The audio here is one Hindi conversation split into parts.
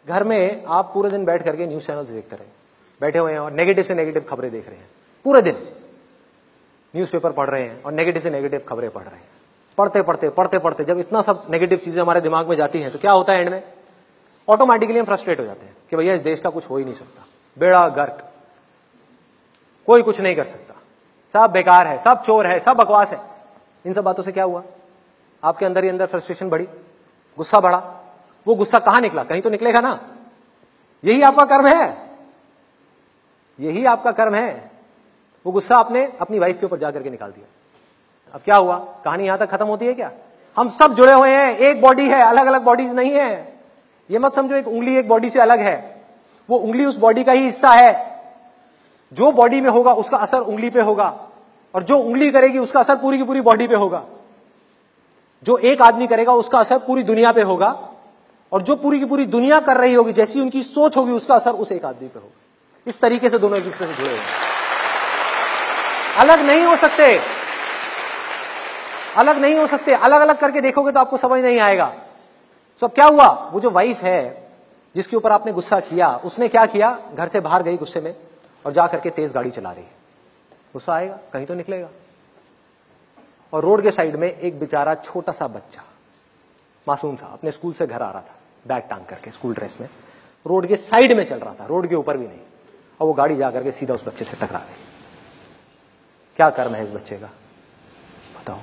घर में आप पूरे दिन बैठ करके न्यूज चैनल्स देखते रहे, बैठे हुए हैं और नेगेटिव से नेगेटिव खबरें देख रहे हैं, पूरे दिन न्यूज़पेपर पढ़ रहे हैं और नेगेटिव से नेगेटिव खबरें पढ़ रहे हैं। पढ़ते पढ़ते पढ़ते पढ़ते जब इतना सब नेगेटिव चीजें हमारे दिमाग में जाती हैं तो क्या होता है एंड में? ऑटोमेटिकली हम फ्रस्ट्रेट हो जाते हैं कि भैया इस देश का कुछ हो ही नहीं सकता, बेड़ा गर्क, कोई कुछ नहीं कर सकता, सब बेकार है, सब चोर है, सब बकवास है। इन सब बातों से क्या हुआ? आपके अंदर ही अंदर फ्रस्ट्रेशन बढ़ी, गुस्सा बढ़ा। वो गुस्सा कहां निकला? कहीं तो निकलेगा ना। यही आपका कर्म है, यही आपका कर्म है। वो गुस्सा आपने अपनी वाइफ के ऊपर जाकर के निकाल दिया। अब क्या हुआ? कहानी यहां तक खत्म होती है क्या? हम सब जुड़े हुए हैं, एक बॉडी है, अलग अलग बॉडीज नहीं है। ये मत समझो एक उंगली एक बॉडी से अलग है, वो उंगली उस बॉडी का ही हिस्सा है। जो बॉडी में होगा उसका असर उंगली पे होगा, और जो उंगली करेगी उसका असर पूरी की पूरी बॉडी पे होगा। जो एक आदमी करेगा उसका असर पूरी दुनिया पे होगा, और जो पूरी की पूरी दुनिया कर रही होगी, जैसी उनकी सोच होगी, उसका असर उस एक आदमी पे होगा। इस तरीके से दोनों एक दूसरे से जुड़े हुए हैं, अलग नहीं हो सकते, अलग नहीं हो सकते। अलग अलग करके देखोगे तो आपको समझ नहीं आएगा। तो अब क्या हुआ? वो जो वाइफ है जिसके ऊपर आपने गुस्सा किया, उसने क्या किया? घर से बाहर गई गुस्से में और जा करके तेज गाड़ी चला रही है। गुस्सा आएगा, कहीं तो निकलेगा। और रोड के साइड में एक बेचारा छोटा सा बच्चा, मासूम सा, अपने स्कूल से घर आ रहा था, बैग टांग करके, स्कूल ड्रेस में, रोड के साइड में चल रहा था, रोड के ऊपर भी नहीं। और वो गाड़ी जाकर के सीधा उस बच्चे से टकरा गई। क्या कर्म है इस बच्चे का, बताओ?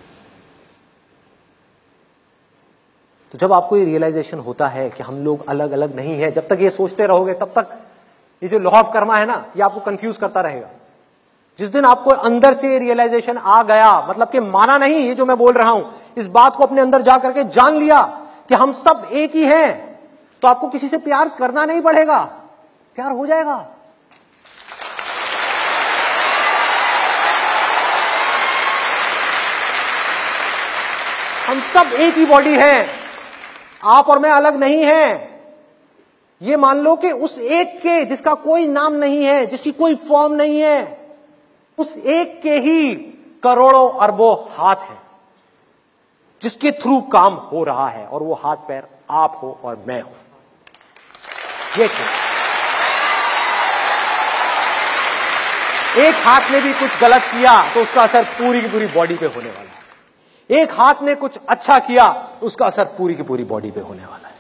तो जब आपको ये रियलाइजेशन होता है कि हम लोग अलग अलग नहीं है, जब तक ये सोचते रहोगे तब तक ये जो लॉ ऑफ कर्मा है ना, ये आपको कंफ्यूज करता रहेगा। जिस दिन आपको अंदर से रियलाइजेशन आ गया, मतलब कि माना नहीं ये जो मैं बोल रहा हूं, इस बात को अपने अंदर जा करके जान लिया कि हम सब एक ही हैं, तो आपको किसी से प्यार करना नहीं पड़ेगा, प्यार हो जाएगा। हम सब एक ही बॉडी है, आप और मैं अलग नहीं हैं। ये मान लो कि उस एक के, जिसका कोई नाम नहीं है, जिसकी कोई फॉर्म नहीं है, उस एक के ही करोड़ों अरबों हाथ हैं जिसके थ्रू काम हो रहा है, और वो हाथ पैर आप हो और मैं हूं। ये क्या? एक हाथ ने भी कुछ गलत किया तो उसका असर पूरी की पूरी बॉडी पे होने वाला है। एक हाथ ने कुछ अच्छा किया, उसका असर पूरी की पूरी बॉडी पे होने वाला है।